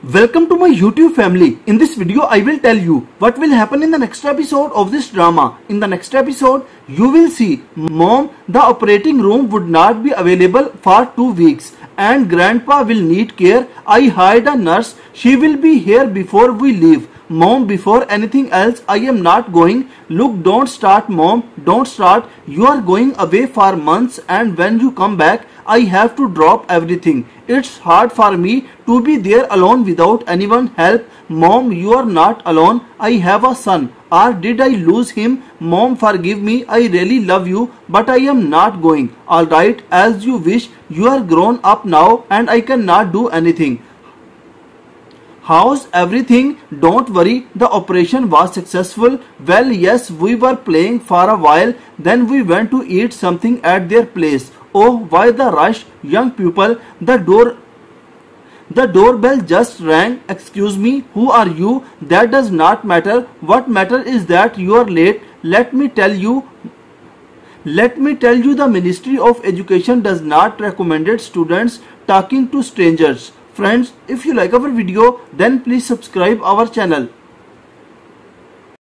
Welcome to my YouTube family. In this video, I will tell you what will happen in the next episode of this drama. In the next episode, you will see Mom, the operating room would not be available for 2 weeks and Grandpa will need care. I hired a nurse. She will be here before we leave. Mom, before anything else, I am not going. Look, don't start, Mom. Don't start. You are going away for months and when you come back, I have to drop everything. It's hard for me to be there alone without anyone help. Mom, you are not alone. I have a son. Or did I lose him? Mom, forgive me. I really love you, but I am not going. Alright, as you wish. You are grown up now and I cannot do anything. How's everything? Don't worry, the operation was successful. Well, yes, we were playing for a while. Then we went to eat something at their place. Oh, why the rush, young people? The doorbell just rang. Excuse me, who are you? That does not matter. What matters is that you are late. Let me tell you, the Ministry of Education does not recommend students talking to strangers. Friends, if you like our video, then please subscribe our channel.